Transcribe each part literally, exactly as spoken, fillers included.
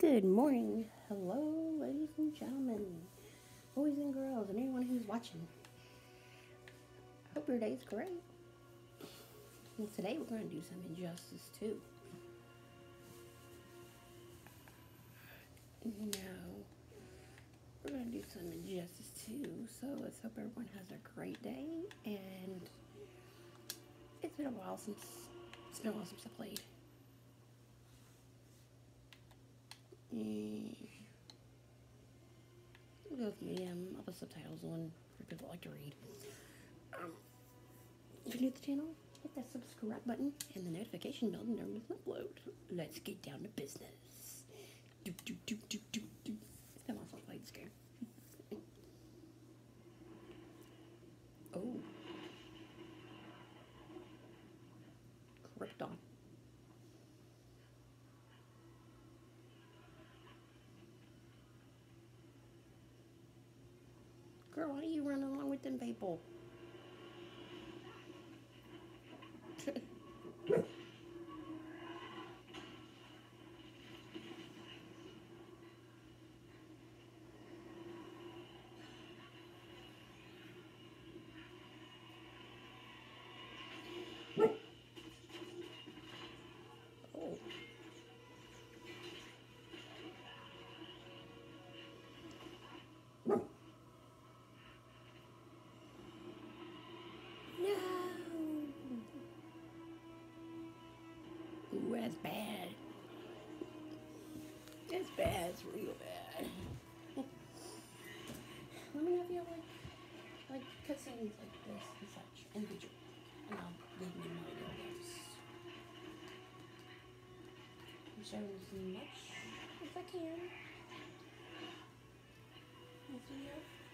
Good morning. Hello, ladies and gentlemen, boys and girls, and anyone who's watching. I hope your day's great. And today we're going to do some injustice too. No, we're going to do some injustice too. So let's hope everyone has a great day. And it's been a while since it's been a while since I played. Mm. We'll go with medium. I'll put subtitles on for people that like to read. Um, if you're new to the channel, hit that subscribe button and the notification bell to never miss an upload. Let's get down to business. Do, do, do, do, do, do. It's been a while since I played this game. Oh. Krypton. Girl, why are you running along with them people? Oh. No. Ooh, that's bad. It's bad. It's real bad. Let me know if you have like, like cutscenes like this and such in the future, and I'll leave you my videos. I'm showing as much as I can. This video.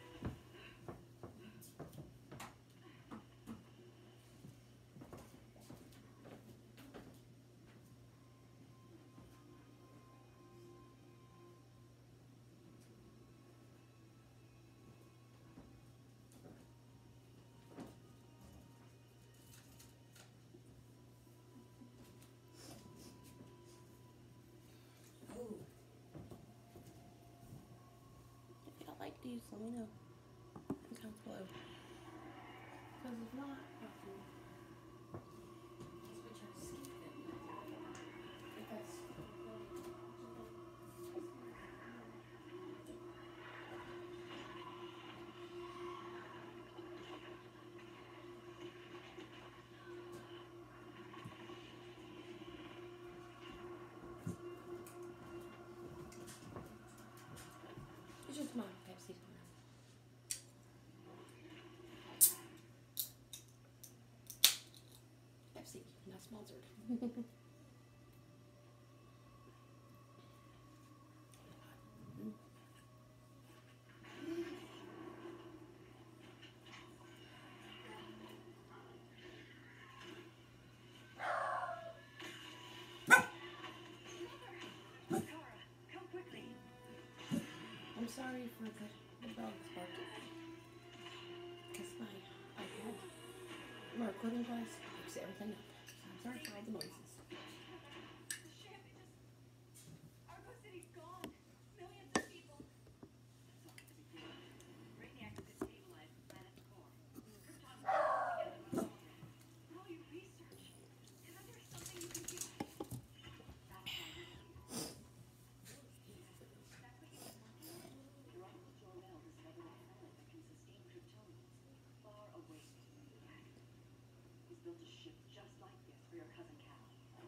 If y'all like these, let me know in the comments below. Because if not, I can just try to skip them. If that's it's just my Pepsi. Pepsi, not sponsored. I'm sorry for the, the dog's barking. Because my iPad, my recording device, picks everything up. So I'm sorry for all the noises. Built a ship just like this for your cousin Cal.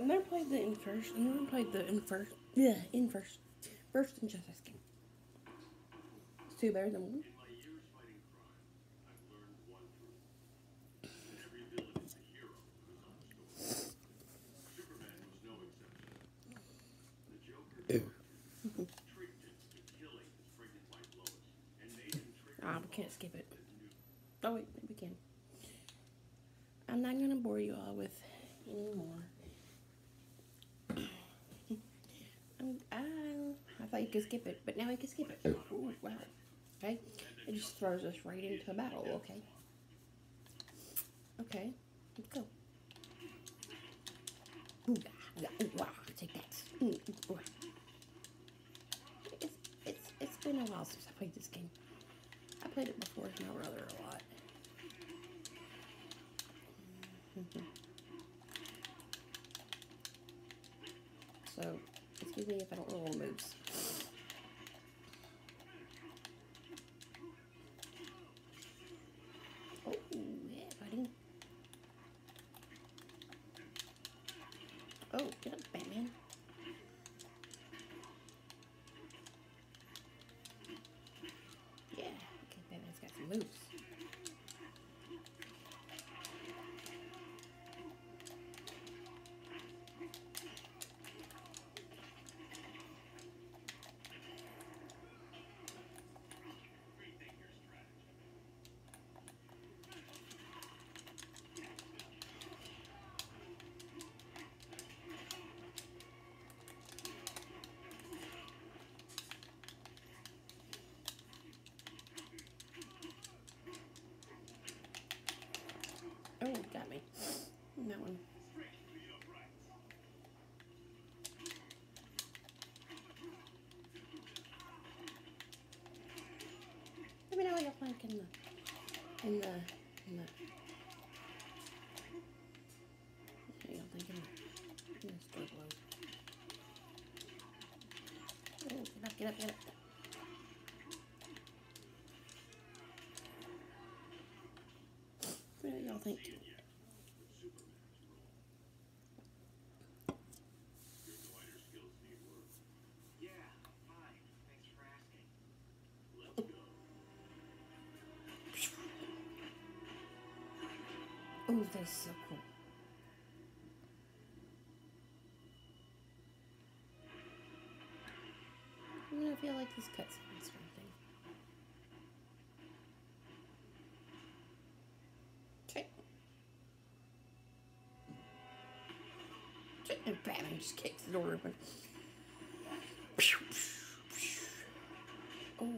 I've never played the Inverse. I've never played the Inverse. Yeah, Inverse. First Injustice game. It's two better than one. Ah, we can't skip it. Oh wait, maybe we can. I'm not gonna bore you all with anymore. I'm, I, I thought you could skip it, but now I can skip it. Ooh, wow. Okay, it just throws us right into a battle. Okay. Okay, let's go. Ooh, yeah, ooh, wow, take that. Ooh, ooh. It's, it's, it's been a while since I played this game. I played it before with my brother a lot. Mm-hmm. So, excuse me if I don't know all the moves. Oh, yeah, buddy. Oh, get up, Batman. Yeah, okay, Batman's got some moves. Oh, got me. That one. Let me know what you're playing in the, in the, in the, I don't think in the, in the store below. Oh, get up, get up, get up. What do y'all think? Oh, that's so cool. I'm gonna feel like this cutscene or something. Okay. And Batman just kicks the door open. Oh.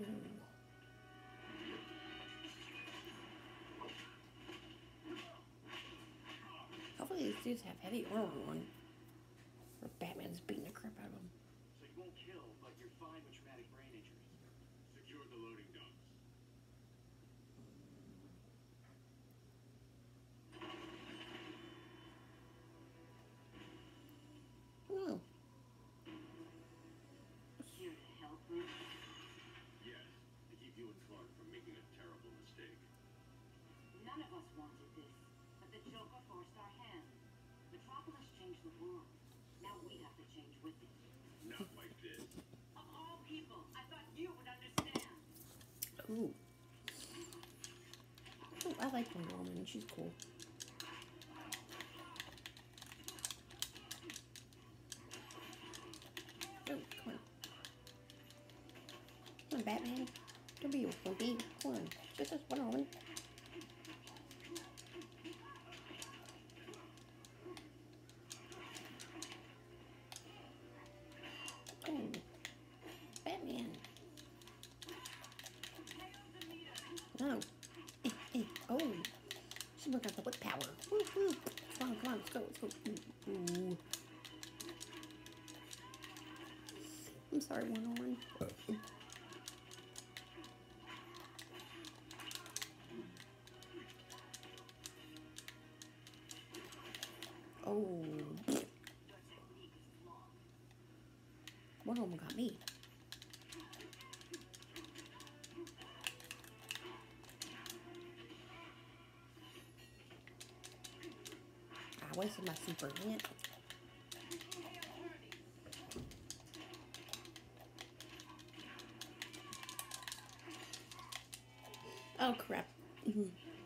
Hopefully these dudes have heavy armor on. Or Batman's beating the crap out of them. So you won't kill, but you're fine with traumatic brain injuries. Secure the loading docks. Oh. Here to help me? Yes, to keep you and Clark from making a terrible mistake. None of us wanted this, but the Joker forced our hand. Metropolis changed the world. Now we have to change with it. Not like this. Of all people, I thought you would understand. Ooh. Oh, I like Wonder Woman. She's cool. Oh, come on. Come on, Batman. Don't be a wimpy. Come on. Just as Wonder Woman. Oh. Batman. No. Eh, eh. Oh. She worked out the whip power. Woo, woo. Come on, come on. Let's go. Let's go. Ooh. Ooh. I'm sorry, Wonder Woman. Oh. Wonder Woman got me. I wasted my super hit. Oh crap. Mm-hmm.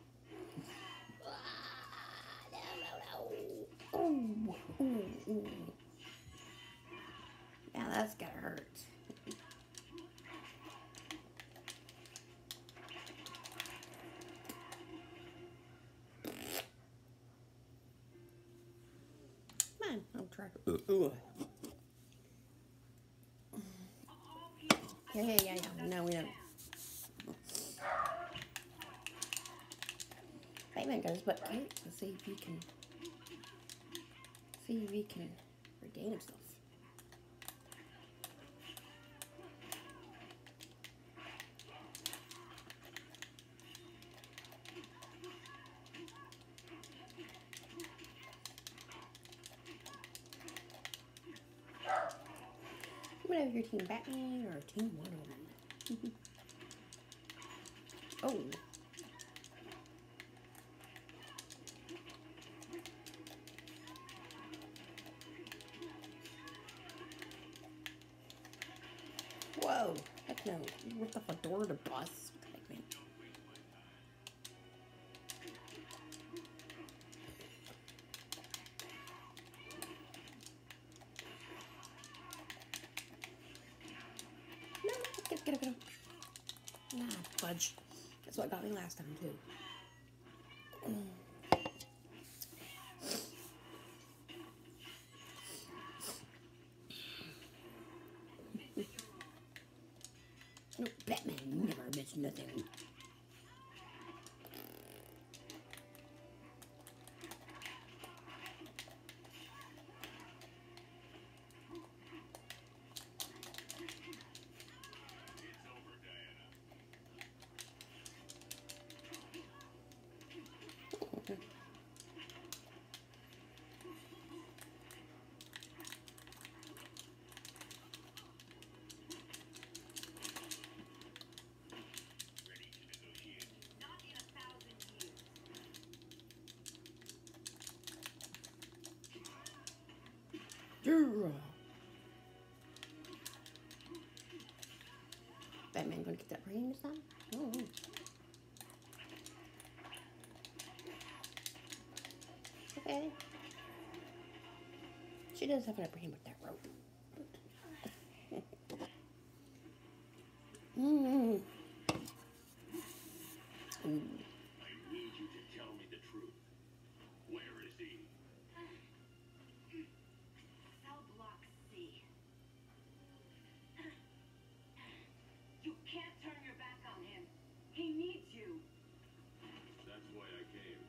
No, no, no. Ooh, ooh, ooh. Now that's gotta hurt. Come on, I'll try. Ooh. Yeah, yeah, yeah, yeah. No, we don't. Batman got his butt kicked. Let's see if he can. See if he can regain himself. Whatever your team Batman or Team Wonder Woman. Oh. Whoa. Heck no. You ripped off a door to bus. Batman. No, get it, get it, get it. Nah, fudge. That's what got me last time, too. No, Batman, you never miss nothing. Not in a thousand years. Yeah. Batman gonna get that brain this time? Oh. Okay. She does have an upper hand with that rope. Mm. I Ooh. need you to tell me the truth. Where is he? Cell block C. You can't turn your back on him. He needs you. That's why I came.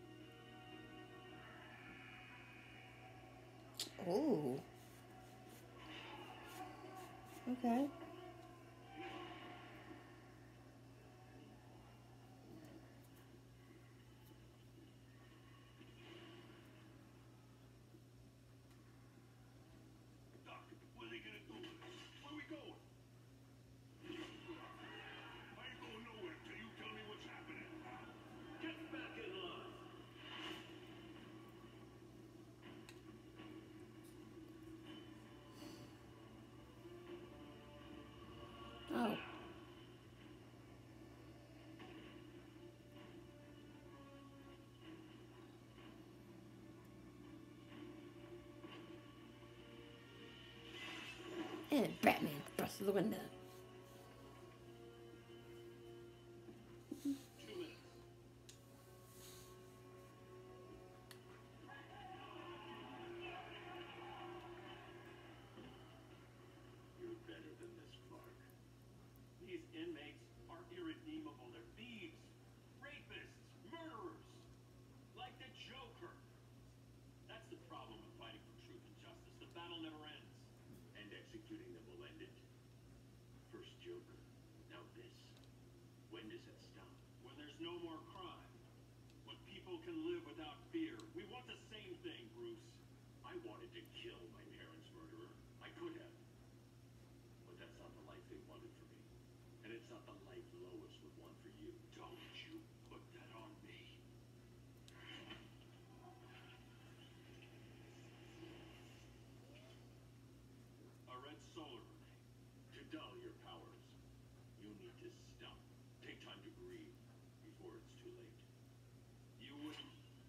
Oh. Okay. Doc, what are they gonna do with us? Where we going? I ain't going nowhere till you tell me what's happening. Get back in line. Oh. And Batman busts the window. Two minutes. You're better than this, Clark. These inmates are irredeemable. They're thieves, rapists, murderers. Like the Joker. That's the problem with fighting for truth and justice. The battle never ends. And executing them will end it. First Joker, now this. When does it stop? When there's no more crime. When people can live without fear. We want the same thing, Bruce. I wanted to kill my parents' murderer. I could have. But that's not the life they wanted for me. And it's not the life Lois would want for you. Don't you put that on me. A red solar ray. To dull your powers. You need to stop. Take time to grieve before it's too late. You wouldn't.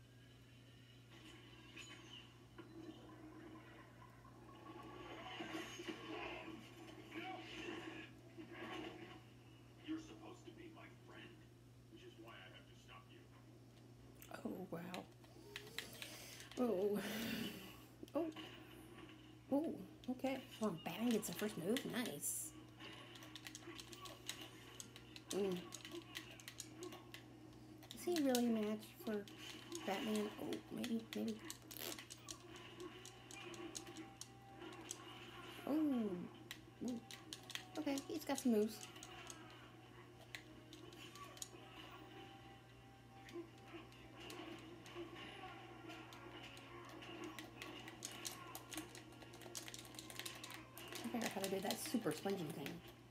You're supposed to be my friend, which is why I have to stop you. Oh, wow. Oh. Oh. Oh, okay. Well, Batman gets the first move. Nice. Mm. Is he really a match for Batman? Oh, maybe, maybe. Oh. Ooh. Okay, he's got some moves. I figured out how to do that super spongy thing.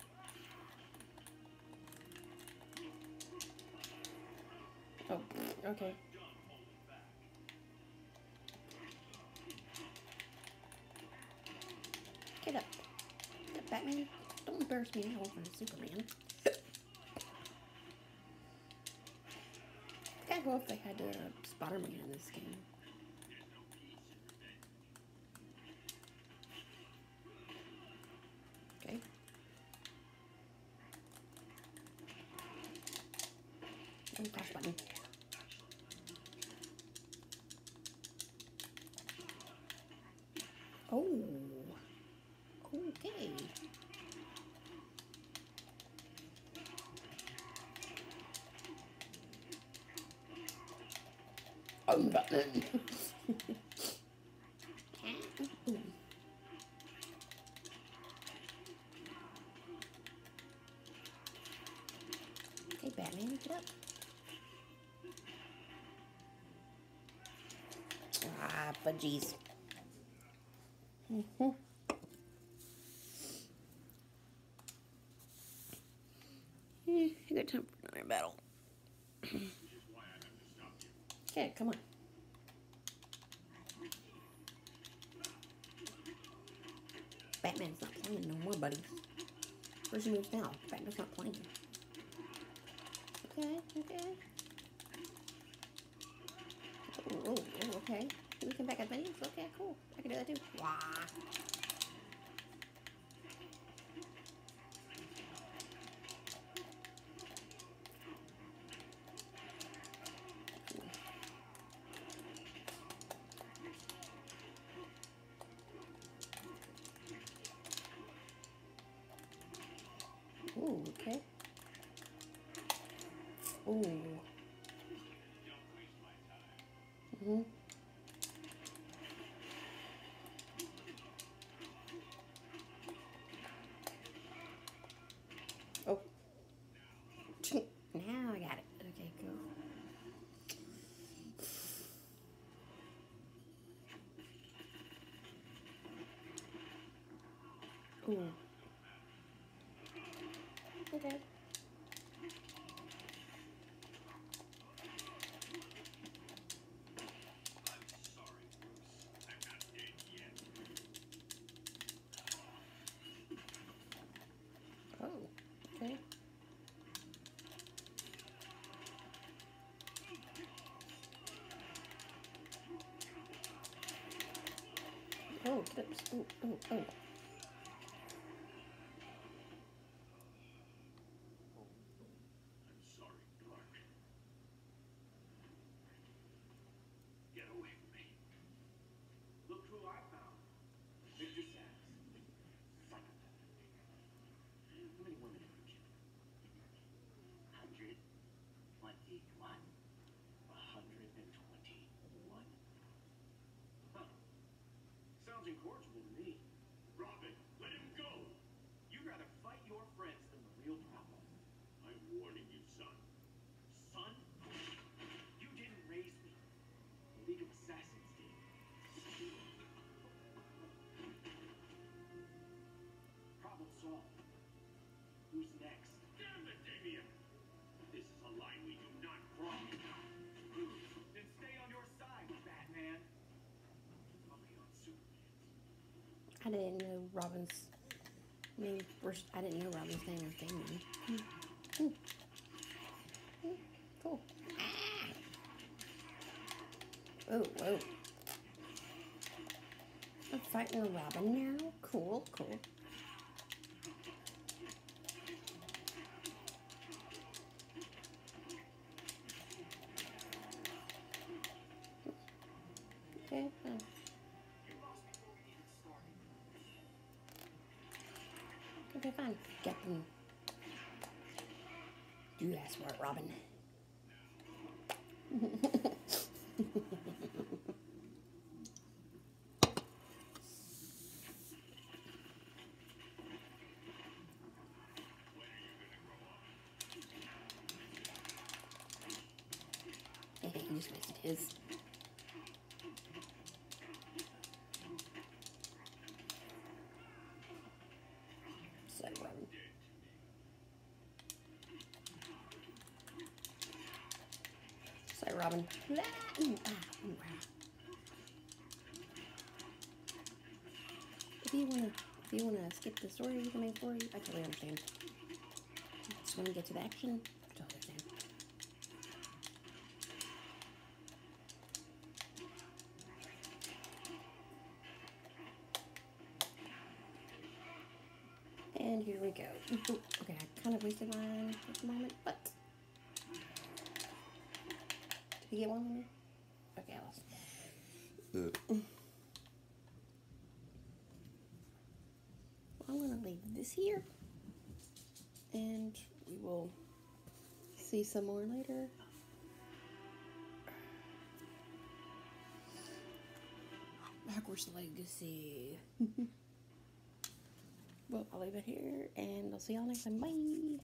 Oh, okay. Get up. Get up, Batman. Don't embarrass me now in front of Superman. I think I hope they had uh, Spider-Man in this game. Okay. And crash button. Oh. Okay. Oh, Batman. Hey, Batman, get up. Ah, fudgies. Mm-hmm. Eh, I got time for another battle. Okay, come on. Batman's not playing no more, buddy. Where's your moves now? Batman's not playing. Okay, okay. Oh, oh, oh, okay. We can back up minis? Okay, cool. I can do that too. Wah. Ooh, okay. Ooh. Mm-hmm. Oh. Now I got it. Okay, cool. Ooh. Okay. Oh, okay. Oh, get up. Oh, oh, oh. I'm sorry, Clark. Get away from me. Look who I found. Victor Sass. Psychopath. How many women have you killed? Hundred twenty-one. A hundred and twenty-one. Huh. Sounds incorrigible to me. Robin, let him go! You'd rather fight your friends than the real problem. I'm warning you, son. Son? You didn't raise me. The League of Assassins did. Problem solved. Who's next? Damn it, Damien! This is a line we do not cross. Then stay on your side, Batman. I'll be on Superman's. I didn't know Robin's name. I didn't know Robin's name was Damien. Hmm. Hmm. Hmm. Cool. Oh, whoa. I'm fighting a Robin now? Cool, cool. Okay, oh. Okay, fine. Captain. You asked for it, Robin. He just wasted his. So, Robin. So, Robin. Ah, ooh, ah, ooh, ah. If you wanna, if you wanna skip the story, the main story, I totally understand. Just wanna get to the action, I totally understand. And here we go. Ooh, okay, I kind of wasted mine at the moment, but did you get one on me? Okay, I lost. Uh. I'm gonna leave this here, and we will see some more later. Hogwarts Legacy. Well, I'll leave it here, and I'll see y'all next time. Bye!